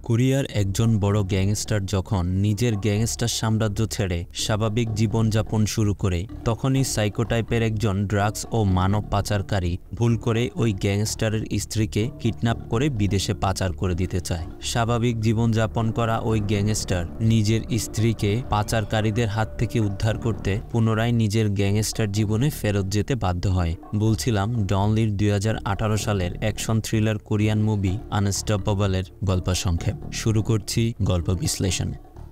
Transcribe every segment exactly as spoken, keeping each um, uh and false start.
কোরিয়ার একজন বড় গ্যাংস্টার যখন নিজের গ্যাংস্টার সাম্রাজ্য ছেড়ে স্বাভাবিক জীবনযাপন শুরু করে তখনই সাইকোটাইপের একজন ড্রাগস ও মানব পাচারকারী ভুল করে ওই গ্যাংস্টারের স্ত্রীকে কিডন্যাপ করে বিদেশে পাচার করে দিতে চায়। স্বাভাবিক জীবনযাপন করা ওই গ্যাংস্টার নিজের স্ত্রীকে পাচারকারীদের হাত থেকে উদ্ধার করতে পুনরায় নিজের গ্যাংস্টার জীবনে ফেরত যেতে বাধ্য হয়। বলছিলাম ডন লির দুই হাজার আঠারো সালের অ্যাকশন থ্রিলার কোরিয়ান মুভি আনস্টপেবলের গল্প সংক্ষেপ। শুরু করছি গল্প বিশ্লেষণ।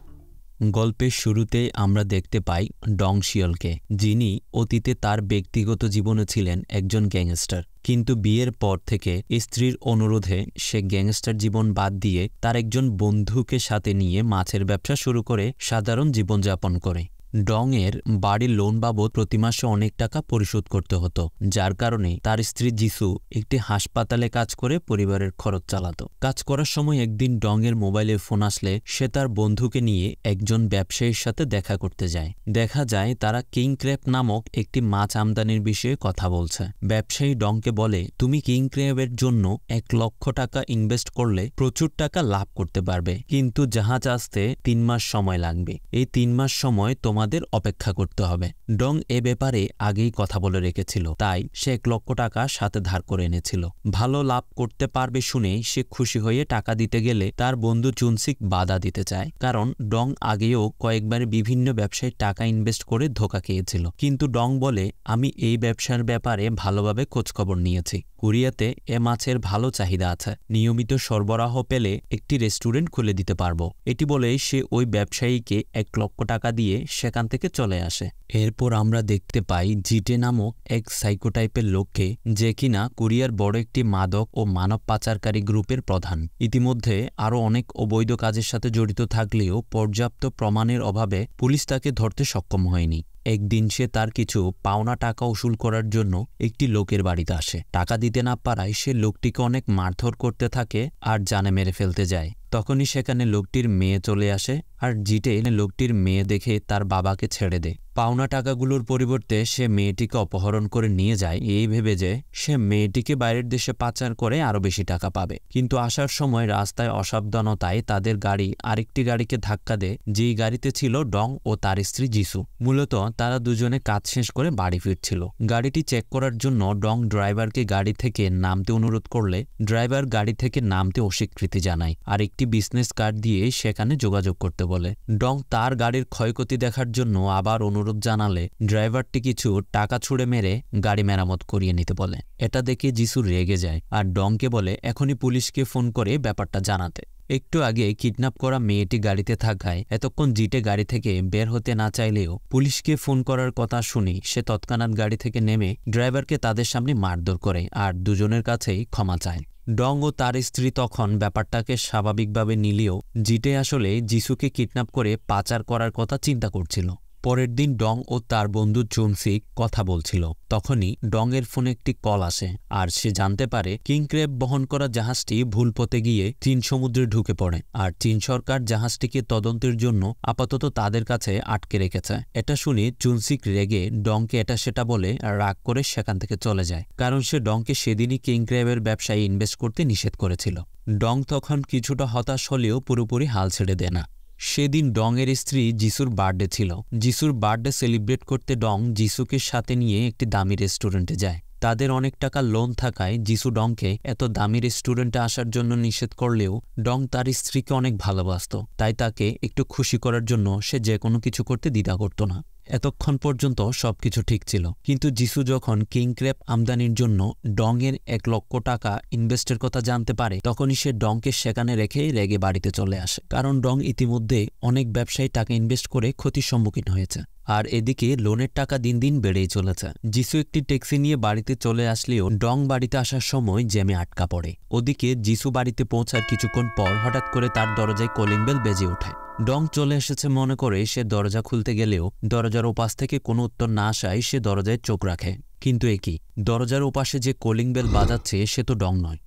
গল্পের শুরুতেই আমরা দেখতে পাই ডং-শিয়লকে, যিনি অতীতে তার ব্যক্তিগত জীবনে ছিলেন একজন গ্যাংস্টার, কিন্তু বিয়ের পর থেকে স্ত্রীর অনুরোধে সে গ্যাংস্টার জীবন বাদ দিয়ে তার একজন বন্ধুকে সাথে নিয়ে মাছের ব্যবসা শুরু করে সাধারণ জীবনযাপন করে। ডং এর বাড়ির লোন বাবদ প্রতি মাসে অনেক টাকা পরিশোধ করতে হতো, যার কারণে তার স্ত্রী জিসু একটি হাসপাতালে কাজ করে পরিবারের খরচ চালাতো। কাজ করার সময় একদিন ডং এর মোবাইলে ফোন আসলে সে তার বন্ধুকে নিয়ে একজন ব্যবসায়ীর সাথে দেখা করতে যায়। দেখা যায় তারা কিং ক্র্যাব নামক একটি মাছ আমদানির বিষয়ে কথা বলছে। ব্যবসায়ী ডংকে বলে, তুমি কিং ক্র্যাবের জন্য এক লক্ষ টাকা ইনভেস্ট করলে প্রচুর টাকা লাভ করতে পারবে, কিন্তু জাহাজ আসতে তিন মাস সময় লাগবে। এই তিন মাস সময় তোমার আমাদের অপেক্ষা করতে হবে। ডং এ ব্যাপারে আগেই কথা বলে রেখেছিল, তাই সে এক লক্ষ টাকা সাথে ধার করে এনেছিল। ভালো লাভ করতে পারবে শুনে সে খুশি হয়ে টাকা দিতে গেলে তার বন্ধু চুনসিক বাধা দিতে চায়, কারণ ডং আগেও কয়েকবার বিভিন্ন ব্যবসায় টাকা ইনভেস্ট করে ধোঁকা খেয়েছিল। কিন্তু ডং বলে, আমি এই ব্যবসার ব্যাপারে ভালোভাবে খোঁজখবর নিয়েছি। কোরিয়াতে এ মাছের ভালো চাহিদা আছে, নিয়মিত সরবরাহ পেলে একটি রেস্টুরেন্ট খুলে দিতে পারবো। এটি বলে সে ওই ব্যবসায়ীকে এক লক্ষ টাকা দিয়ে সেখান থেকে চলে আসে। এরপর আমরা দেখতে পাই জিটে নামক এক সাইকোটাইপের লোককে, যে কিনা কোরিয়ার বড় একটি মাদক ও মানব পাচারকারী গ্রুপের প্রধান। ইতিমধ্যে আরও অনেক অবৈধ কাজের সাথে জড়িত থাকলেও পর্যাপ্ত প্রমাণের অভাবে পুলিশ তাকে ধরতে সক্ষম হয়নি। একদিন সে তার কিছু পাওনা টাকা উসুল করার জন্য একটি লোকের বাড়িতে আসে। টাকা দিতে না পারায় সে লোকটিকে অনেক মারধর করতে থাকে আর জানে মেরে ফেলতে যায়। তখনই সেখানে লোকটির মেয়ে চলে আসে, আর জিটে লোকটির মেয়ে দেখে তার বাবাকে ছেড়ে দেয়। পাওনা টাকাগুলোর পরিবর্তে সে মেয়েটিকে অপহরণ করে নিয়ে যায়, এই ভেবে যে সে মেয়েটিকে বাইরের দেশে পাচার করে আরও বেশি টাকা পাবে। কিন্তু আসার সময় রাস্তায় অসাবধানতায় তাদের গাড়ি আরেকটি গাড়িকে ধাক্কা দেয়, যেই গাড়িতে ছিল ডং ও তার স্ত্রী জিসু। মূলত তারা দুজনে কাজ শেষ করে বাড়ি ফিরছিল। গাড়িটি চেক করার জন্য ডং ড্রাইভারকে গাড়ি থেকে নামতে অনুরোধ করলে ড্রাইভার গাড়ি থেকে নামতে অস্বীকৃতি জানায়, আর একটি বিজনেস কার্ড দিয়ে সেখানে যোগাযোগ করতে বলে। ডং তার গাড়ির ক্ষয়ক্ষতি দেখার জন্য আবার অনুরোধ জানালে ড্রাইভারটি কিছু টাকা ছুড়ে মেরে গাড়ি মেরামত করিয়ে নিতে বলে। এটা দেখে জিসু রেগে যায় আর ডংকে বলে এখনই পুলিশকে ফোন করে ব্যাপারটা জানাতে। একটু আগে কিডন্যাপ করা মেয়েটি গাড়িতে থাকায় এতক্ষণ জিটে গাড়ি থেকে বের হতে না চাইলেও পুলিশকে ফোন করার কথা শুনি সে তৎক্ষণাৎ গাড়ি থেকে নেমে ড্রাইভারকে তাদের সামনে মারধর করে আর দুজনের কাছেই ক্ষমা চায়। ডং ও তার স্ত্রী তখন ব্যাপারটাকে স্বাভাবিকভাবে নিলেও জিটে আসলে জিসুকে কিডন্যাপ করে পাচার করার কথা চিন্তা করছিল। পরের দিন ডং ও তার বন্ধু চুনসিক কথা বলছিল, তখনই ডং এর ফোনে একটি কল আসে আর সে জানতে পারে কিং ক্র্যাব বহন করা জাহাজটি ভুল পথে গিয়ে চীন সমুদ্রে ঢুকে পড়ে, আর চীন সরকার জাহাজটিকে তদন্তের জন্য আপাতত তাদের কাছে আটকে রেখেছে। এটা শুনে চুনসিক রেগে ডংকে এটা সেটা বলে রাগ করে সেখান থেকে চলে যায়, কারণ সে ডংকে সেদিনই কিং ক্র্যাবের ব্যবসায় ইনভেস্ট করতে নিষেধ করেছিল। ডং তখন কিছুটা হতাশ হলেও পুরোপুরি হাল ছেড়ে দেয় না। সেদিন ডং এর স্ত্রী জিসুর বার্থডে ছিল। জিসুর বার্থডে সেলিব্রেট করতে ডং জিসুকে সাথে নিয়ে একটি দামি রেস্টুরেন্টে যায়। তাদের অনেক টাকা লোন থাকায় জিসু ডংকে এত দামি রেস্টুরেন্টে আসার জন্য নিষেধ করলেও ডং তার স্ত্রীকে অনেক ভালোবাসত, তাই তাকে একটু খুশি করার জন্য সে যে কোনো কিছু করতে দ্বিধা করত না। এতক্ষণ পর্যন্ত সবকিছু ঠিক ছিল, কিন্তু জিসু যখন কিং ক্র্যাব আমদানির জন্য ডং এর এক লক্ষ টাকা ইনভেস্টের কথা জানতে পারে তখনই সে ডংকে সেখানে রেখে রেগে বাড়িতে চলে আসে, কারণ ডং ইতিমধ্যে অনেক ব্যবসায়ী টাকা ইনভেস্ট করে ক্ষতির সম্মুখীন হয়েছে। আর এদিকে লোনের টাকা দিন দিন বেড়েই চলেছে। জিসু একটি ট্যাক্সি নিয়ে বাড়িতে চলে আসলেও ডং বাড়িতে আসার সময় জ্যামে আটকা পড়ে। ওদিকে জিসু বাড়িতে পৌঁছার কিছুক্ষণ পর হঠাৎ করে তার দরজায় কলিং বেল বেজে ওঠে। ডং চলে এসেছে মনে করে সে দরজা খুলতে গেলেও দরজার ওপাশ থেকে কোনো উত্তর না আসায় সে দরজায় চোখ রাখে। কিন্তু একই, দরজার ওপাশে যে কলিং বেল বাজাচ্ছে সে তো ডং নয়,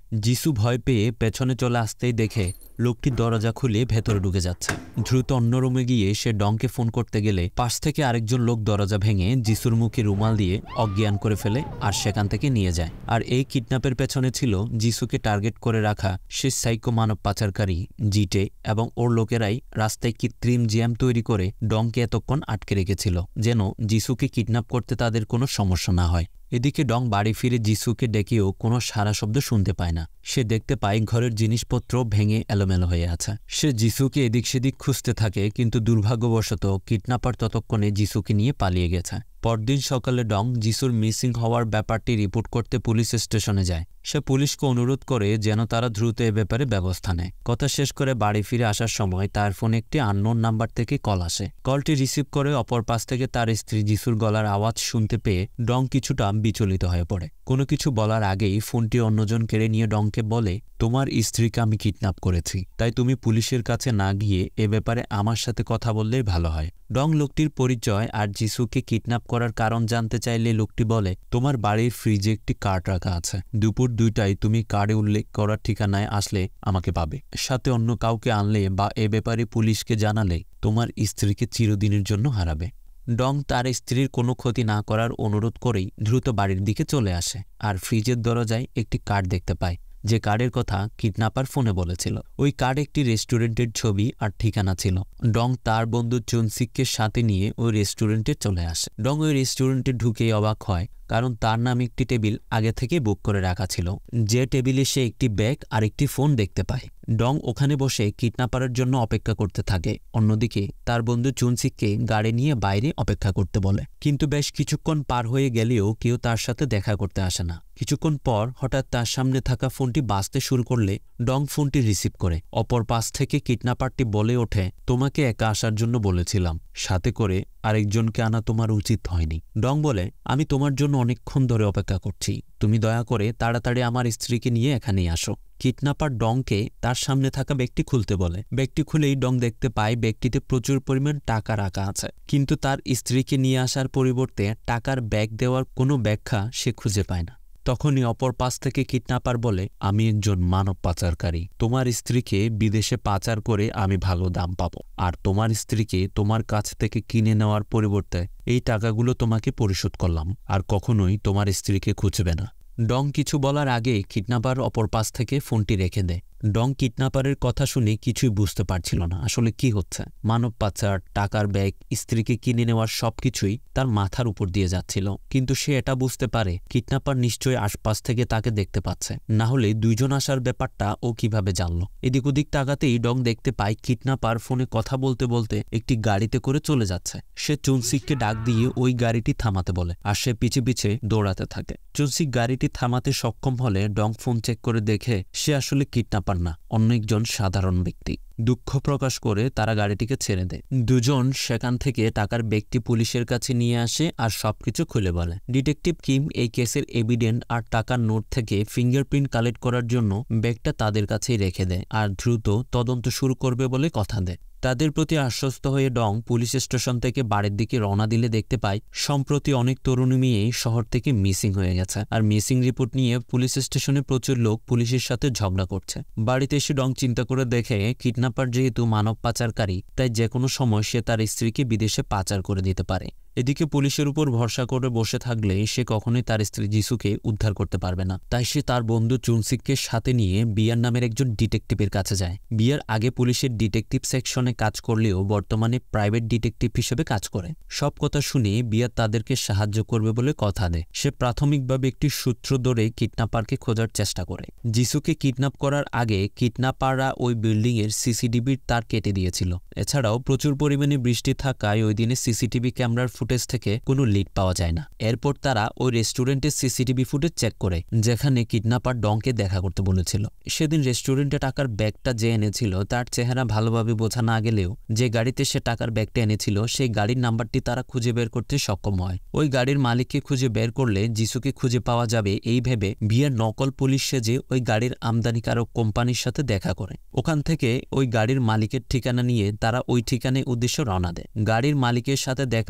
জিসু ভয় পেয়ে পেছনে চলে আসতেই দেখে লোকটি দরজা খুলে ভেতরে ঢুকে যাচ্ছে। দ্রুত অন্য রুমে গিয়ে সে ডংকে ফোন করতে গেলে পাশ থেকে আরেকজন লোক দরজা ভেঙে জিসুর মুখে রুমাল দিয়ে অজ্ঞান করে ফেলে আর সেখান থেকে নিয়ে যায়। আর এই কিডন্যাপের পেছনে ছিল জিসুকে টার্গেট করে রাখা সে সাইকো মানব পাচারকারী জিটে এবং ওর লোকেরাই রাস্তায় কৃত্রিম জ্যাম তৈরি করে ডংকে এতক্ষণ আটকে রেখেছিল যেন জিসুকে কিডন্যাপ করতে তাদের কোনো সমস্যা না হয়। এদিকে ডং বাড়ি ফিরে জিসুকে ডেকেও কোনো সারা শব্দ শুনতে পায় না। সে দেখতে পায় ঘরের জিনিসপত্র ভেঙে এলোমেলো হয়ে আছে। সে জিসুকে এদিক সেদিক খুঁজতে থাকে, কিন্তু দুর্ভাগ্যবশত কিডন্যাপার ততক্ষণে জিসুকে নিয়ে পালিয়ে গেছে। পরদিন সকালে ডং জিসুর মিসিং হওয়ার ব্যাপারটি রিপোর্ট করতে পুলিশ স্টেশনে যায়। সে পুলিশকে অনুরোধ করে যেন তারা দ্রুত এ ব্যাপারে ব্যবস্থা নেয়। কথা শেষ করে বাড়ি ফিরে আসার সময় তার ফোনে একটি আননোন নাম্বার থেকে কল আসে। কলটি রিসিভ করে অপর পাশ থেকে তার স্ত্রী জিসুর গলার আওয়াজ শুনতে পেয়ে ডং কিছুটা বিচলিত হয়ে পড়ে। কোনো কিছু বলার আগেই ফোনটি অন্যজন কেড়ে নিয়ে ডংকে বলে, তোমার স্ত্রীকে আমি কিডন্যাপ করেছি, তাই তুমি পুলিশের কাছে না গিয়ে এ ব্যাপারে আমার সাথে কথা বললেই ভালো হয়। ডং লোকটির পরিচয় আর জিসুকে কিডন্যাপ করার কারণ জানতে চাইলে লোকটি বলে, তোমার বাড়ির ফ্রিজে একটি কার্ড রাখা আছে, দুপুর দুইটায় তুমি কার্ডে উল্লেখ করার ঠিকানায় আসলে আমাকে পাবে। সাথে অন্য কাউকে আনলে বা এ ব্যাপারে পুলিশকে জানালে তোমার স্ত্রীকে চিরদিনের জন্য হারাবে। ডং তার স্ত্রীর কোনো ক্ষতি না করার অনুরোধ করেই দ্রুত বাড়ির দিকে চলে আসে আর ফ্রিজের দরজায় একটি কার্ড দেখতে পায়, যে কার্ডের কথা কিডন্যাপার ফোনে বলেছিল। ওই কার্ড একটি রেস্টুরেন্টের ছবি আর ঠিকানা ছিল। ডং তার বন্ধু চুনসিককে সাথে নিয়ে ওই রেস্টুরেন্টে চলে আসে। ডং ওই রেস্টুরেন্টে ঢুকেই অবাক হয়, কারণ তার নামে একটি টেবিল আগে থেকে বুক করে রাখা ছিল, যে টেবিলে সে একটি ব্যাগ আর একটি ফোন দেখতে পায়। ডং ওখানে বসে কিডন্যাপারের জন্য অপেক্ষা করতে থাকে। অন্যদিকে তার বন্ধু চুনসিককে গাড়ি নিয়ে বাইরে অপেক্ষা করতে বলে, কিন্তু বেশ কিছুক্ষণ পার হয়ে গেলেও কেউ তার সাথে দেখা করতে আসে না। কিছুক্ষণ পর হঠাৎ তার সামনে থাকা ফোনটি বাজতে শুরু করলে ডং ফোনটি রিসিভ করে। অপর পাশ থেকে কিডন্যাপারটি বলে ওঠে, তোমাকে একা আসার জন্য বলেছিলাম, সাথে করে আরেকজনকে আনা তোমার উচিত হয়নি। ডং বলে, আমি তোমার জন্য অনেকক্ষণ ধরে অপেক্ষা করছি, তুমি দয়া করে তাড়াতাড়ি আমার স্ত্রীকে নিয়ে এখানেই আসো। কিডন্যাপার ডংকে তার সামনে থাকা ব্যাগটি খুলতে বলে। ব্যাগটি খুলেই ডং দেখতে পায় ব্যাগটিতে প্রচুর পরিমাণ টাকা রাখা আছে, কিন্তু তার স্ত্রীকে নিয়ে আসার পরিবর্তে টাকার ব্যাগ দেওয়ার কোনো ব্যাখ্যা সে খুঁজে পায় না। তখনই অপর পাশ থেকে কিডন্যাপার বলে, আমি একজন মানব পাচারকারী, তোমার স্ত্রীকে বিদেশে পাচার করে আমি ভালো দাম পাবো, আর তোমার স্ত্রীকে তোমার কাছ থেকে কিনে নেওয়ার পরিবর্তে এই টাকাগুলো তোমাকে পরিশোধ করলাম, আর কখনোই তোমার স্ত্রীকে খুঁজবে না। ডং কিছু বলার আগে কিডন্যাপার অপর পাশ থেকে ফোনটি রেখে দেয়। ডং কিডন্যাপারের কথা শুনে কিছুই বুঝতে পারছিল না আসলে কি হচ্ছে। মানব পাচার, টাকার ব্যাগ, স্ত্রীকে কিনে নেওয়ার সবকিছুই তার মাথার উপর দিয়ে যাচ্ছিল, কিন্তু সে এটা বুঝতে পারে কিডন্যাপার নিশ্চয়ই আশপাশ থেকে তাকে দেখতে পাচ্ছে, না হলে দুইজন আসার ব্যাপারটা ও কিভাবে জানল। এদিক ওদিক তাকাতেই ডং দেখতে পায় কিডন্যাপার ফোনে কথা বলতে বলতে একটি গাড়িতে করে চলে যাচ্ছে। সে চুনসিককে ডাক দিয়ে ওই গাড়িটি থামাতে বলে, আর সে পিছে পিছে দৌড়াতে থাকে। চুনসিক গাড়িটি থামাতে সক্ষম হলে ডং ফোন চেক করে দেখে সে আসলে কিডন্যাপার না, অন্য একজন সাধারণ ব্যক্তি। দুঃখ প্রকাশ করে তারা গাড়িটিকে ছেড়ে দেয়। দুজন সেখান থেকে টাকার ব্যাগটি পুলিশের কাছে নিয়ে আসে আর সবকিছু খুলে বলে। ডিটেকটিভ কিম এই কেসের এভিডেন্ট আর টাকার নোট থেকে ফিঙ্গারপ্রিন্ট কালেক্ট করার জন্য ব্যাগটা তাদের কাছেই রেখে দেয় আর দ্রুত তদন্ত শুরু করবে বলে কথা দেয়। তাদের প্রতি আশ্বস্ত হয়ে ডং পুলিশ স্টেশন থেকে বাড়ির দিকে রওনা দিলে দেখতে পায় সম্প্রতি অনেক তরুণী মেয়ে শহর থেকে মিসিং হয়ে গেছে, আর মিসিং রিপোর্ট নিয়ে পুলিশ স্টেশনে প্রচুর লোক পুলিশের সাথে ঝগড়া করছে। বাড়িতে এসে ডং চিন্তা করে দেখে কিডন্যাপার যেহেতু মানব পাচারকারী, তাই যে কোনো সময় সে তার স্ত্রীকে বিদেশে পাচার করে দিতে পারে। এদিকে পুলিশের উপর ভরসা করে বসে থাকলে সে কখনোই তার স্ত্রী জিসুকে উদ্ধার করতে পারবে না, তাই সে তার বন্ধু চুনসিককে সাথে নিয়ে বিয়ার নামের একজন ডিটেকটিভের কাছে যায়। বিয়ার আগে পুলিশের ডিটেকটিভ সেকশনে কাজ করলেও বর্তমানে প্রাইভেট ডিটেকটিভ হিসেবে কাজ করে। সব কথা শুনে বিয়ার তাদেরকে সাহায্য করবে বলে কথা দেয়। সে প্রাথমিকভাবে একটি সূত্র ধরে কিডন্যাপারকে খোঁজার চেষ্টা করে। জিসুকে কিডন্যাপ করার আগে কিডন্যাপাররা ওই বিল্ডিং এর সিসিটিভির তার কেটে দিয়েছিল। এছাড়াও প্রচুর পরিমাণে বৃষ্টি থাকায় ওই দিনে সিসিটিভি ক্যামেরার ফুটেজ থেকে কোনো লিড পাওয়া যায় না। এরপর তারা ওই রেস্টুরেন্টের সিসিটিভি ফুটেজ চেক করে, যেখানে কিডন্যাপার ডংকে দেখা করতে বলেছিল। সেদিন রেস্টুরেন্টে টাকার ব্যাগটা যে এনেছিল তার চেহারা ভালোভাবে বোঝা না গেলেও যে গাড়িতে সে টাকার ব্যাগটা এনেছিল সেই গাড়ির নাম্বারটি তারা খুঁজে বের করতে সক্ষম হয়। ওই গাড়ির মালিককে খুঁজে বের করলে জিসুকে খুঁজে পাওয়া যাবে এই ভেবে বিয়ার নকল পুলিশ সেজে ওই গাড়ির আমদানিকারক কোম্পানির সাথে দেখা করে। ওখান থেকে ওই গাড়ির মালিকের ঠিকানা নিয়ে তারা ওই ঠিকানায় উদ্দেশ্যে রওনা দেয়। গাড়ির মালিকের সাথে দেখা হলে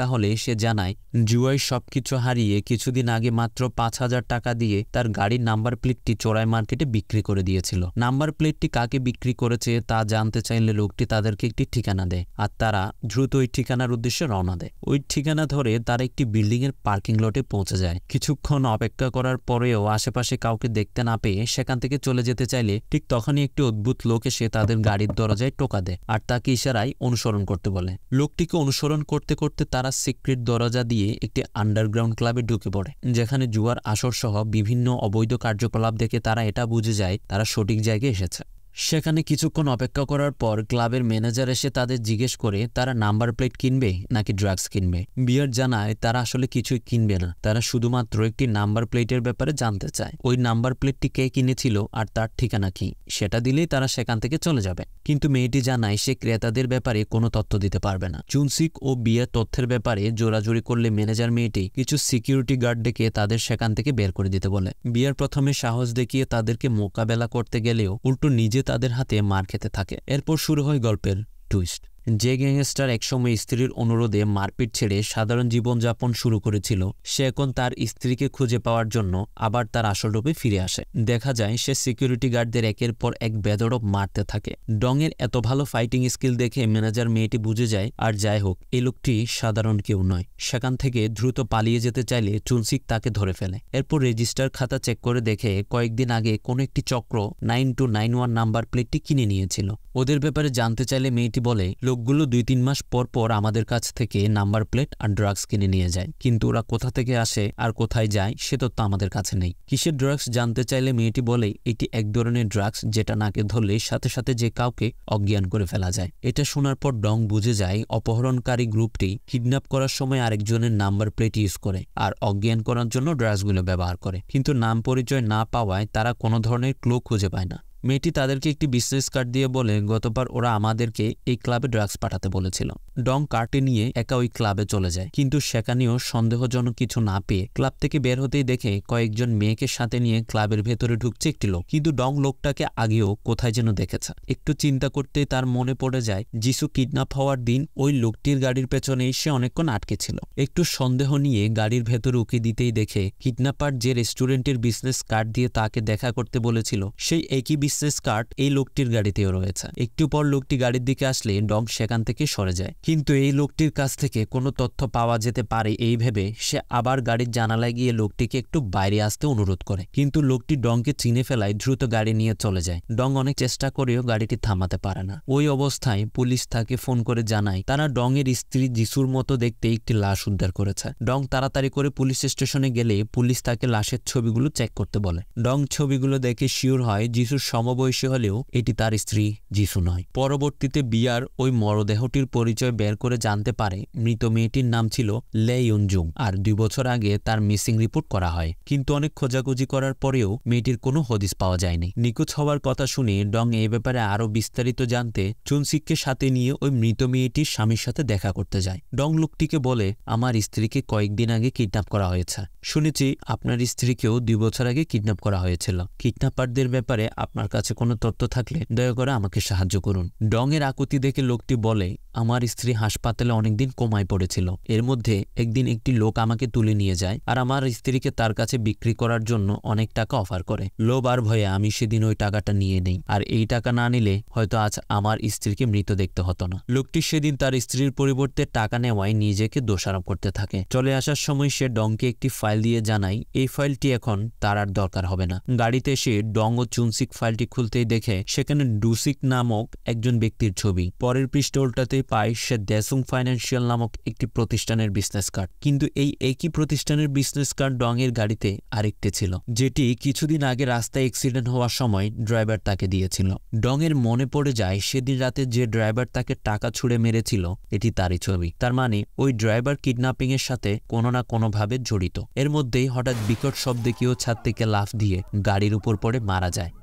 সে জানায় জুয়াই সবকিছু হারিয়ে কিছুদিন আগে মাত্র পাঁচ হাজার টাকা দিয়ে তার গাড়ির নাম্বার প্লেটটি চোরাই মার্কেটে বিক্রি করে দিয়েছিল। নাম্বার প্লেটটি কাকে বিক্রি করেছে তা জানতে চাইলে লোকটি তাদেরকে একটি ঠিকানা দেয় আর তারা দ্রুত ওই ঠিকানার উদ্দেশ্যে রওনা দেয়। ওই ঠিকানা ধরে তারা একটি বিল্ডিং এর পার্কিং লটে পৌঁছে যায়। কিছুক্ষণ অপেক্ষা করার পরেও আশেপাশে কাউকে দেখতে না পেয়ে সেখান থেকে চলে যেতে চাইলে ঠিক তখনই একটি অদ্ভুত লোক এসে তাদের গাড়ির দরজায় টোকা দেয় আর তাকে ইশারায় অনুসরণ করতে বলে। লোকটিকে অনুসরণ করতে করতে তারা সিক্রেট দরজা দিয়ে একটি আন্ডারগ্রাউন্ড ক্লাবে ঢুকে পড়ে, যেখানে জুয়ার আসর সহ বিভিন্ন অবৈধ কার্যকলাপ দেখে তারা এটা বুঝে যায় তারা সঠিক জায়গায় এসেছে। সেখানে কিছুক্ষণ অপেক্ষা করার পর ক্লাবের ম্যানেজার এসে তাদের জিজ্ঞেস করে তারা নাম্বার প্লেট কিনবে নাকি ড্রাগস কিনবে। বিয়ার জানায় তারা আসলে কিছুই কিনবে না, তারা শুধুমাত্র একটি নাম্বার প্লেটের ব্যাপারে জানতে চায়। ওই নাম্বার প্লেটটি কে কিনেছিল আর তার ঠিকানা কি সেটা দিলেই তারা সেখান থেকে চলে যাবে। কিন্তু মেয়েটি জানায় সে ক্রেতাদের ব্যাপারে কোনো তথ্য দিতে পারবে না। চুনসিক ও বিয়ার তথ্যের ব্যাপারে জোরাজুরি করলে ম্যানেজার মেয়েটি কিছু সিকিউরিটি গার্ড ডেকে তাদের সেখান থেকে বের করে দিতে বলে। বিয়ার প্রথমে সাহস দেখিয়ে তাদেরকে মোকাবেলা করতে গেলেও উল্টো নিজে তাদের হাতে মার খেতে থাকে। এরপর শুরু হয় গল্পের টুইস্ট। যে গ্যাংস্টার একসময় স্ত্রীর অনুরোধে মারপিট ছেড়ে সাধারণ জীবনযাপন শুরু করেছিল সে এখন তার স্ত্রীকে খুঁজে পাওয়ার জন্য আবার তার আসল রূপে ফিরে আসে। দেখা যায় সে সিকিউরিটি গার্ডদের একের পর এক বেধড়ক মারতে থাকে। ডং এর এত ভালো ফাইটিং স্কিল দেখে ম্যানেজার মেয়েটি বুঝে যায় আর যাই হোক এই লোকটি সাধারণ কেউ নয়। সেখান থেকে দ্রুত পালিয়ে যেতে চাইলে চুনসিক তাকে ধরে ফেলে। এরপর রেজিস্টার খাতা চেক করে দেখে কয়েকদিন আগে কোন একটি চক্র nine two nine one number প্লেটটি কিনে নিয়েছিল। ওদের ব্যাপারে জানতে চাইলে মেয়েটি বলে লোকগুলো দুই তিন মাস পর পর আমাদের কাছ থেকে নাম্বার প্লেট আর ড্রাগস কিনে নিয়ে যায়, কিন্তু ওরা কোথা থেকে আসে আর কোথায় যায় সে তথ্য আমাদের কাছে নেই। কিসের ড্রাগস জানতে চাইলে মেয়েটি বলে এটি এক ধরনের ড্রাগস যেটা নাকে ধরলে সাথে সাথে যে কাউকে অজ্ঞান করে ফেলা যায়। এটা শোনার পর ডং বুঝে যায় অপহরণকারী গ্রুপটি কিডন্যাপ করার সময় আরেকজনের নাম্বার প্লেট ইউজ করে আর অজ্ঞান করার জন্য ড্রাগসগুলো ব্যবহার করে, কিন্তু নাম পরিচয় না পাওয়ায় তারা কোনো ধরনের ক্লু খুঁজে পায় না। মেয়েটি তাদেরকে একটি বিজনেস কার্ড দিয়ে বলে গতবার ওরা আমাদেরকে এই ক্লাবে ড্রাগস পাঠাতে বলেছিল। ডং কার্ডটি নিয়ে একা ওই ক্লাবে চলে যায়, কিন্তু সেখানেও সন্দেহজনক কিছু না পেয়ে ক্লাব থেকে বের হতেই দেখে কয়েকজন মেয়েকে সাথে নিয়ে ক্লাবের ভেতরে ঢুকছে একটি লোক, কিন্তু ডং লোকটাকে আগেও কোথায় যেন দেখেছে। একটু চিন্তা করতেই তার মনে পড়ে যায় জিসু কিডন্যাপ হওয়ার দিন ওই লোকটির গাড়ির পেছনে সে অনেকক্ষণ আটকে ছিল। একটু সন্দেহ নিয়ে গাড়ির ভেতরে উকি দিতেই দেখে কিডন্যাপার যে রেস্টুরেন্টের বিজনেস কার্ড দিয়ে তাকে দেখা করতে বলেছিল সেই একই বিজনেস কার্ড এই লোকটির গাড়িতেও রয়েছে। একটু পর লোকটি গাড়ির দিকে আসলে ডং সেখান থেকে সরে যায়, কিন্তু এই লোকটির কাছ থেকে কোনো তথ্য পাওয়া যেতে পারে এই ভেবে সে আবার গাড়ির জানালায় গিয়ে লোকটিকে একটু বাইরে আসতে অনুরোধ করে, কিন্তু লোকটি ডংকে চিনে ফেলায় দ্রুত গাড়ি নিয়ে চলে যায়। ডং অনেক চেষ্টা করেও গাড়িটি থামাতে পারে না। ওই অবস্থায় পুলিশ তাকে ফোন করে জানায় তারা ডং এর স্ত্রী জিসুর মতো দেখতে একটি লাশ উদ্ধার করেছে। ডং তাড়াতাড়ি করে পুলিশ স্টেশনে গেলে পুলিশ তাকে লাশের ছবিগুলো চেক করতে বলে। ডং ছবিগুলো দেখে শিওর হয় জিসুর সমবয়সী হলেও এটি তার স্ত্রী জিসু নয়। পরবর্তীতে বিয়ার ওই মরদেহটির পরিচয় বের করে জানতে পারে মৃত মেয়েটির নাম ছিল লে ইউনজুং আর দুই বছর আগে তার মিসিং রিপোর্ট করা হয়, কিন্তু অনেক খোঁজাখুঁজি করার পরেও মেয়েটির কোনো হদিস পাওয়া যায়নি। নিখোঁজ হওয়ার কথা শুনে ডং এই ব্যাপারে আরো বিস্তারিত জানতে চুনসিককে সাথে নিয়ে ওই মৃত মেয়েটির স্বামীর সাথে দেখা করতে যায়। ডং লোকটিকে বলে আমার স্ত্রীকে কয়েকদিন আগে কিডন্যাপ করা হয়েছে, শুনেছি আপনার স্ত্রীকেও দুই বছর আগে কিডন্যাপ করা হয়েছিল। কিডন্যাপারদের ব্যাপারে আপনার কাছে কোনো তথ্য থাকলে দয়া করে আমাকে সাহায্য করুন। ডং এর আকুতি দেখে লোকটি বলে আমার স্ত্রী হাসপাতালে অনেকদিন কোমায় পড়েছিল, এর মধ্যে একদিন একটি লোক আমাকে তুলে নিয়ে যায় আর আমার স্ত্রীকে তার কাছে বিক্রি করার জন্য অনেক টাকা অফার করে। লোভ আর ভয়ে আমি সেদিন ওই টাকাটা নিয়ে নেই, আর এই টাকা না নিলে হয়তো আজ আমার স্ত্রীকে মৃত দেখতে হতো না। লোকটি সেদিন তার স্ত্রীর পরিবর্তে টাকা নেওয়ায় নিজেকে দোষারোপ করতে থাকে। চলে আসার সময় সে ডংকে একটি ফাইল দিয়ে জানায় এই ফাইলটি এখন তার আর দরকার হবে না। গাড়িতে এসে ডং ও চুনসিক ফাইলটি খুলতেই দেখে সেখানে ডুসিক নামক একজন ব্যক্তির ছবি। পরের পৃষ্ঠে উল্টাতেই পায় সে ডেসুং ফাইন্যান্সিয়াল নামক একটি প্রতিষ্ঠানের বিজনেস কার্ড, কিন্তু এই একই প্রতিষ্ঠানের বিজনেস কার্ড ডং এর গাড়িতে আরেকটি ছিল, যেটি কিছুদিন আগে রাস্তায় অ্যাক্সিডেন্ট হওয়ার সময় ড্রাইভার তাকে দিয়েছিল। ডং এর মনে পড়ে যায় সেদিন রাতে যে ড্রাইভার তাকে টাকা ছুঁড়ে মেরেছিল এটি তারই ছবি, তার মানে ওই ড্রাইভার কিডন্যাপিং এর সাথে কোনো না কোনো ভাবে জড়িত। এর মধ্যেই হঠাৎ বিকট শব্দে কেউ ছাদ থেকে লাফ দিয়ে গাড়ির উপর পড়ে মারা যায়। ডং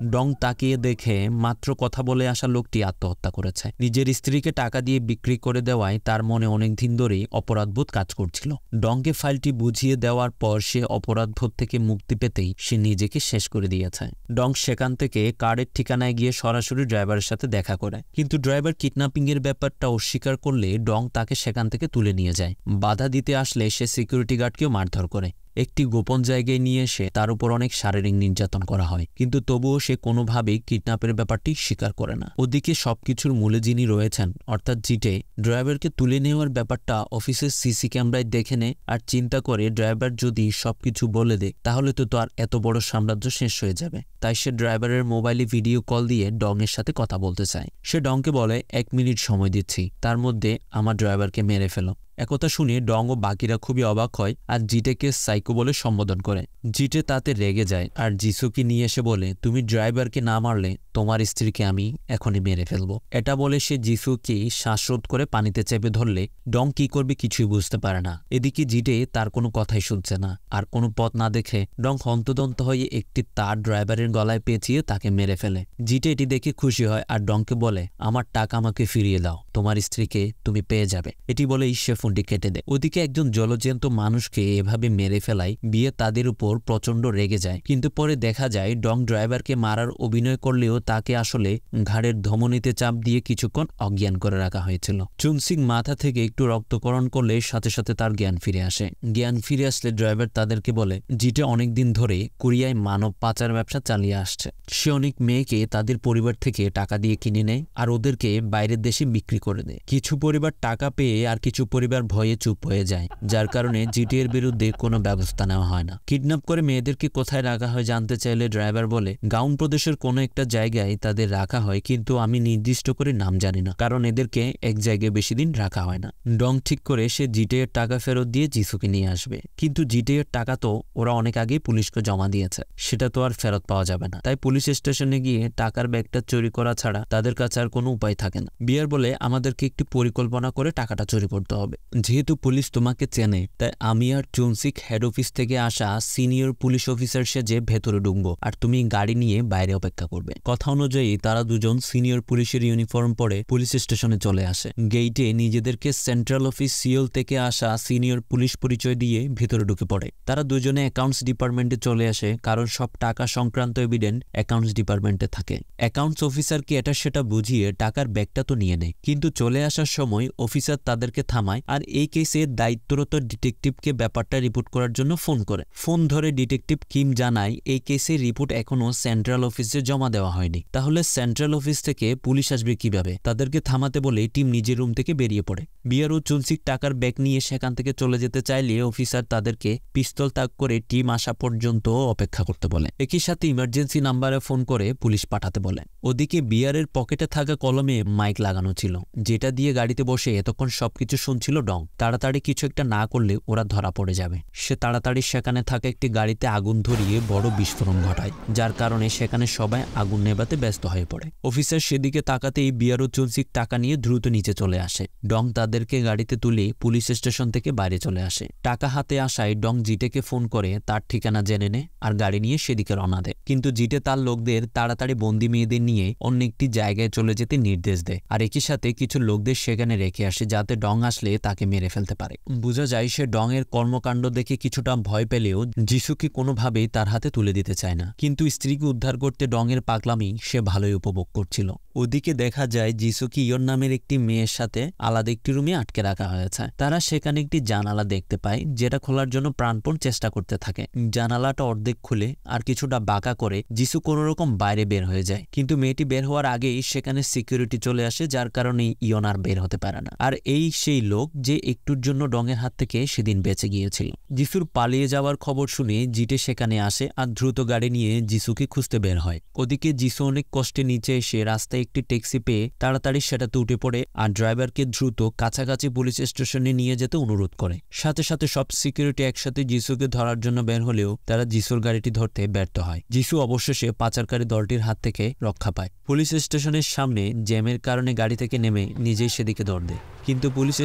তাকিয়ে দেখে মাত্র কথা বলে আসা লোকটি আত্মহত্যা করেছে। নিজের স্ত্রীকে টাকা দিয়ে বিক্রি করে দেওয়ায় তার মনে অনেক দিন ধরেই অপরাধবোধ কাজ করছিল। ডংকে ফাইলটি বুঝিয়ে দেওয়ার পর সে অপরাধবোধ থেকে মুক্তি পেতেই সে নিজেকে শেষ করে দিয়েছে। ডং সেখান থেকে কার্ডের ঠিকানায় গিয়ে সরাসরি ড্রাইভারের সাথে দেখা করে, কিন্তু ড্রাইভার কিডন্যাপিং এর ব্যাপারটা অস্বীকার করলে ডং তাকে সেখান থেকে তুলে নিয়ে যায়। বাধা দিতে আসলে সে সিকিউরিটি গার্ডকেও মারধর করে। একটি গোপন জায়গায় নিয়ে এসে তার উপর অনেক শারীরিক নির্যাতন করা হয়, কিন্তু তবুও সে কোনোভাবেই কিডন্যাপের ব্যাপারটি স্বীকার করে না। ওদিকে সবকিছুর মূলে যিনি রয়েছেন অর্থাৎ জিটে ড্রাইভারকে তুলে নেওয়ার ব্যাপারটা অফিসের সিসি ক্যামেরায় দেখে নেয় আর চিন্তা করে ড্রাইভার যদি সবকিছু বলে দেয় তাহলে তো তার এত বড় সাম্রাজ্য শেষ হয়ে যাবে। তাই সে ড্রাইভারের মোবাইলে ভিডিও কল দিয়ে ডং এর সাথে কথা বলতে চায়। সে ডংকে বলে এক মিনিট সময় দিচ্ছি, তার মধ্যে আমার ড্রাইভারকে মেরে ফেলো। একথা শুনে ডং ও বাকিরা খুবই অবাক হয় আর জিটেকে সাইকো বলে সম্বোধন করে। জিটে তাতে রেগে যায় আর জিসুকে নিয়ে এসে বলে তুমি ড্রাইভারকে না মারলে তোমার স্ত্রীকে আমি এখনই মেরে ফেলবো। এটা বলে সে জিসুকে শ্বাসরোধ করে পানিতে চেপে ধরলে ডং কি করবে কিছুই বুঝতে পারে না। এদিকে জিটে তার কোনো কথাই শুনছে না আর কোনো পথ না দেখে ডং হন্তদন্ত হয়ে একটি তার ড্রাইভারের গলায় পেঁচিয়ে তাকে মেরে ফেলে। জিটে এটি দেখে খুশি হয় আর ডংকে বলে আমার টাকা আমাকে ফিরিয়ে দাও, তোমার স্ত্রীকে তুমি পেয়ে যাবে। এটি বলেই সে ফোনটি কেটে দেয়। ওদিকে একজন জলজ্যান্ত মানুষকে এভাবে মেরে ফেলায় বিয়ে তাদের উপর প্রচন্ড রেগে যায়, কিন্তু পরে দেখা যায় ডং ড্রাইভারকে মারার অভিনয় করলেও তাকে আসলে ঘাড়ের ধমনীতে চাপ দিয়ে কিছুক্ষণ অজ্ঞান করে রাখা হয়েছিল। চুনসিং মাথা থেকে একটু রক্তকরণ করলে সাথে সাথে তার জ্ঞান ফিরে আসে। জ্ঞান ফিরে আসলে ড্রাইভার তাদেরকে বলে জিটে অনেকদিন ধরে কোরিয়ায় মানব পাচার ব্যবসা চালিয়ে আসছে। সে অনেক মেয়েকে তাদের পরিবার থেকে টাকা দিয়ে কিনে নেয় আর ওদেরকে বাইরের দেশে বিক্রি করে দেয়। কিছু পরিবার টাকা পেয়ে আর কিছু পরিবার ভয়ে চুপ হয়ে যায়, যার কারণে জিটি এর বিরুদ্ধে কোনো ব্যবস্থা নেওয়া হয় না। কিডন্যাপ করে মেয়েদেরকে কোথায় রাখা হয় জানতে চাইলে ড্রাইভার বলে গাউন প্রদেশের কোনো একটা জায়গায় তাদের রাখা হয়, কিন্তু আমি নির্দিষ্ট করে নাম জানি না, কারণ এদেরকে এক জায়গায় বেশি দিন রাখা হয় না। ডং ঠিক করে সে জিটে এর টাকা ফেরত দিয়ে জিসুকে নিয়ে আসবে, কিন্তু জিটে এর টাকা তো ওরা অনেক আগেই পুলিশকে জমা দিয়েছে, সেটা তো আর ফেরত পাওয়া যাবে না। তাই পুলিশ স্টেশনে গিয়ে টাকার ব্যাগটা চুরি করা ছাড়া তাদের কাছে আর কোনো উপায় থাকে না। বিয়ার বলে আমাদেরকে একটি পরিকল্পনা করে টাকাটা চুরি করতে হবে। যেহেতু পুলিশ তোমাকে চেনে তাই আমি আর চুনসিক হেড অফিস থেকে আসা সিনিয়র পুলিশ অফিসার সেজে ভেতরে ঢুকবো আর তুমি গাড়ি নিয়ে বাইরে অপেক্ষা করবে। কথা অনুযায়ী তারা দুজন সিনিয়র পুলিশের ইউনিফর্ম পরে পুলিশ স্টেশনে চলে আসে। গেইটে নিজেদেরকে সেন্ট্রাল অফিস সিওল থেকে আসা সিনিয়র পুলিশ পরিচয় দিয়ে ভেতরে ঢুকে পড়ে। তারা দুজনে অ্যাকাউন্টস ডিপার্টমেন্টে চলে আসে, কারণ সব টাকা সংক্রান্ত এভিডেন্ট অ্যাকাউন্টস ডিপার্টমেন্টে থাকে। অ্যাকাউন্টস অফিসারকে এটা সেটা বুঝিয়ে টাকার ব্যাগটা তো নিয়ে নেয়, কিন্তু চলে আসার সময় অফিসার তাদেরকে থামায় আর এই কেসের দায়িত্বরত ডিটেকটিভকে ব্যাপারটা রিপোর্ট করার জন্য ফোন করে। ফোন ধরে ডিটেকটিভ কিম জানায় এই কেসের রিপোর্ট এখনো সেন্ট্রাল অফিসে জমা দেওয়া হয়নি, তাহলে সেন্ট্রাল অফিস থেকে পুলিশ আসবে কিভাবে। তাদেরকে থামাতে বলে টিম নিজের রুম থেকে বেরিয়ে পড়ে। বিয়ার ও চুনসিক টাকার ব্যাগ নিয়ে সেখান থেকে চলে যেতে চাইলে অফিসার তাদেরকে পিস্তল তাক করে টিম আসা পর্যন্ত অপেক্ষা করতে বলে। একই সাথে ইমার্জেন্সি নাম্বারে ফোন করে পুলিশ পাঠাতে বলে। ওদিকে বিয়ারের পকেটে থাকা কলমে মাইক লাগানো ছিল, যেটা দিয়ে গাড়িতে বসে এতক্ষণ সবকিছু শুনছিল ডং। তাড়াতাড়ি কিছু একটা না করলে ওরা ধরা পড়ে যাবে। সে তাড়াতাড়ি সেখানে থাকা একটি গাড়িতে আগুন ধরিয়ে বড় বিস্ফোরণ ঘটায়, যার কারণে সেখানে সবাই আগুন নেভাতে ব্যস্ত হয়ে পড়ে। অফিসার সেদিকে তাকাতেই বিয়ার ও চুনসিক টাকা নিয়ে দ্রুত নিচে চলে আসে। ডং তাদেরকে গাড়িতে তুলে পুলিশ স্টেশন থেকে বাইরে চলে আসে। টাকা হাতে আসায় ডং জিটেকে ফোন করে তার ঠিকানা জেনে নেয় আর গাড়ি নিয়ে সেদিকে রওনা দেয়, কিন্তু জিটে তার লোকদের তাড়াতাড়ি বন্দি মেয়েদের নিয়ে অন্য একটি জায়গায় চলে যেতে নির্দেশ দেয় আর একই সাথে কিছু লোকদের সেখানে রেখে আসে যাতে ডং আসলে তাকে মেরে ফেলতে পারে। বোঝা যায় সে ডং এর কর্মকাণ্ড দেখে কিছুটা ভয় পেলেও যিশুকে কোনোভাবেই তার হাতে তুলে দিতে চায় না, কিন্তু স্ত্রীকে উদ্ধার করতে ডং এর পাগলামি সে ভালোই উপভোগ করছিল। ওদিকে দেখা যায় যিসুকে ইয়ন নামের একটি মেয়ের সাথে আলাদা একটি রুমে আটকে রাখা হয়েছে। তারা সেখানে একটি জানালা দেখতে পায়, যেটা খোলার জন্য প্রাণপণ চেষ্টা করতে থাকে। জানালাটা অর্ধেক খুলে আর কিছুটা বাঁকা করে যিসু কোনো রকম বাইরে বের হয়ে যায়, কিন্তু মেয়েটি বের হওয়ার আগেই সেখানে সিকিউরিটি চলে আসে, যার কারণে ইয়ন আর বের হতে পারে না। আর এই সেই লোক যে একটুর জন্য ডংয়ের হাত থেকে সেদিন বেঁচে গিয়েছিল। যিসুর পালিয়ে যাওয়ার খবর শুনে জিটে সেখানে আসে আর দ্রুত গাড়ি নিয়ে যিসুকে খুঁজতে বের হয়। ওদিকে যিসু অনেক কষ্টে নিচে এসে রাস্তায় একটি ট্যাক্সি পেয়ে তাড়াতাড়ি সেটাতে উঠে পড়ে আর ড্রাইভারকে দ্রুত কাছাকাছি পুলিশ স্টেশনে নিয়ে যেতে অনুরোধ করে। সাথে সাথে সব সিকিউরিটি একসাথে যিসুকে ধরার জন্য বের হলেও তারা যিসুর গাড়িটি ধরতে ব্যর্থ হয়। যিসু অবশেষে পাচারকারী দলটির হাত থেকে রক্ষা পায়। পুলিশ স্টেশনের সামনে জ্যামের কারণে গাড়ি থেকে নেমে নিজেই সেদিকে দৌড় দেয়, কিন্তু পুলিশ স্টেশনের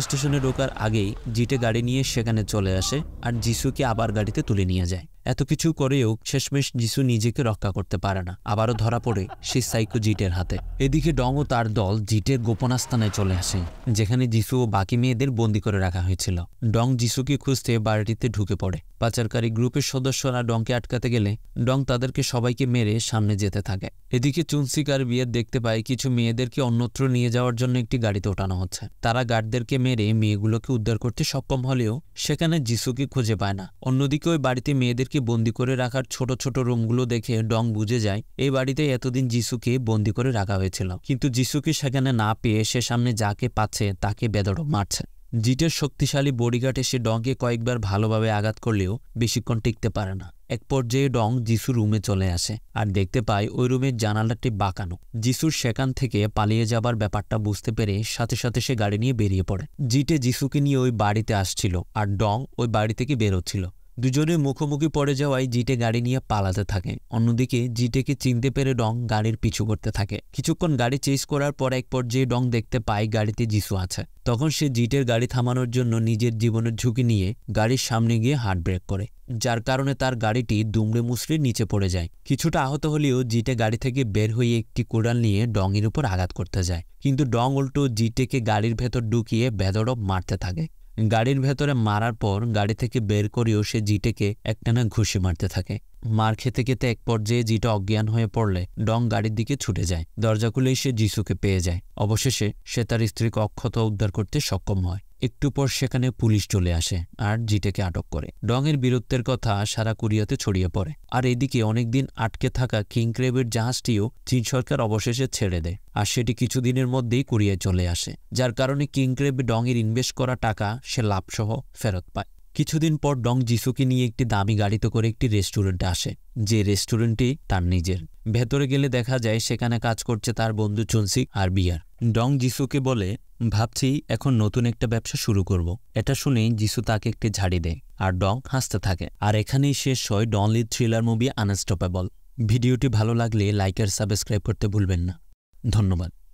ঢোকার আগেই জিটে গাড়ি নিয়ে সেখানে চলে আসে আর জিসুকে আবার গাড়িতে তুলে নিয়ে যায়। এত কিছু করেও শেষমেশ জিসু নিজেকে রক্ষা করতে পারে না, আবারও ধরা পড়ে সেই সাইকো জিটের হাতে। এদিকে ডং ও তার দল জিটের গোপন স্থানে চলে আসে, যেখানে জিসু ও বাকি মেয়েদের বন্দী করে রাখা হয়েছিল। ডং জিসুকে খুঁজতে বাড়িটিতে ঢুকে পড়ে। পাচারকারী গ্রুপের সদস্যরা ডংকে আটকাতে গেলে ডং তাদেরকে সবাইকে মেরে সামনে যেতে থাকে। এদিকে চুনসিক আর বিয়ের দেখতে পায় কিছু মেয়েদেরকে অন্যত্র নিয়ে যাওয়ার জন্য একটি গাড়িতে ওঠানো হচ্ছে। তারা গার্ডদেরকে মেরে মেয়েগুলোকে উদ্ধার করতে সক্ষম হলেও সেখানে জিসুকে খুঁজে পায় না। অন্যদিকে ওই বাড়িতে মেয়েদেরকে বন্দী করে রাখার ছোট ছোট রুমগুলো দেখে ডং বুঝে যায় এই বাড়িতে এতদিন জিসুকে বন্দী করে রাখা হয়েছিল। কিন্তু জিসুকে সেখানে না পেয়ে সে সামনে যাকে পাচ্ছে তাকে বেদড় মারছে। জিটের শক্তিশালী বডিগার্ড এসে ডংকে কয়েকবার ভালোভাবে আঘাত করলেও বেশিক্ষণ টিকতে পারে না। এক পর্যায়ে ডং জিসুর রুমে চলে আসে আর দেখতে পায় ওই রুমের জানালাটি বাঁকানো। জিসুর সেখান থেকে পালিয়ে যাবার ব্যাপারটা বুঝতে পেরে সাথে সাথে সে গাড়ি নিয়ে বেরিয়ে পড়ে। জিটে জিসুকে নিয়ে ওই বাড়িতে আসছিল আর ডং ওই বাড়ি থেকে বেরোচ্ছিল। দুজনে মুখোমুখি পড়ে যাওয়ায় জিটে গাড়ি নিয়ে পালাতে থাকে। অন্যদিকে জিটেকে চিনতে পেরে ডং গাড়ির পিছু করতে থাকে। কিছুক্ষণ গাড়ি চেস করার পর এক পর্যায়ে ডং দেখতে পায় গাড়িতে জিসু আছে। তখন সে জিটের গাড়ি থামানোর জন্য নিজের জীবনের ঝুঁকি নিয়ে গাড়ির সামনে গিয়ে হার্ড ব্রেক করে, যার কারণে তার গাড়িটি দুমড়ে মুচড়ে নিচে পড়ে যায়। কিছুটা আহত হলেও জিটে গাড়ি থেকে বের হয়ে একটি কোড়াল নিয়ে ডংয়ের উপর আঘাত করতে যায়, কিন্তু ডং উল্টো জিটেকে গাড়ির ভেতর ঢুকিয়ে বেধড়ক মারতে থাকে। গাড়ির ভেতরে মারার পর গাড়ি থেকে বের করেও সে জিটেকে একটানা ঘুষি মারতে থাকে। মার খেতে খেতে এক পর্যায়ে জিটা অজ্ঞান হয়ে পড়লে ডং গাড়ির দিকে ছুটে যায়। দরজা খুলেই সে জিসুকে পেয়ে যায়। অবশেষে সে তার স্ত্রীকে অক্ষত উদ্ধার করতে সক্ষম হয়। একটু পর সেখানে পুলিশ চলে আসে আর জিটেকে আটক করে। ডং এর বীরত্বের কথা সারা কোরিয়াতে ছড়িয়ে পড়ে। আর এদিকে অনেকদিন আটকে থাকা কিং ক্রেবের জাহাজটিও চীন সরকার অবশেষে ছেড়ে দেয় আর সেটি কিছুদিনের মধ্যেই কোরিয়ায় চলে আসে, যার কারণে কিং ক্রেব ডং এর ইনভেস্ট করা টাকা সে লাভসহ ফেরত পায়। কিছুদিন পর ডং জিসুকে নিয়ে একটি দামি গাড়িতে করে একটি রেস্টুরেন্টে আসে, যে রেস্টুরেন্টটি তার নিজের। ভেতরে গেলে দেখা যায় সেখানে কাজ করছে তার বন্ধু চুনসিক আর বিয়ার। ডং জিসুকে বলে, ভাবছি এখন নতুন একটা ব্যবসা শুরু করব। এটা শুনেই জিসু তাকে একটি ঝাড়ি দেয় আর ডং হাসতে থাকে। আর এখানেই শেষ হয় ডন লির থ্রিলার মুভি আনস্টপেবল। ভিডিওটি ভালো লাগলে লাইক আর সাবস্ক্রাইব করতে ভুলবেন না। ধন্যবাদ।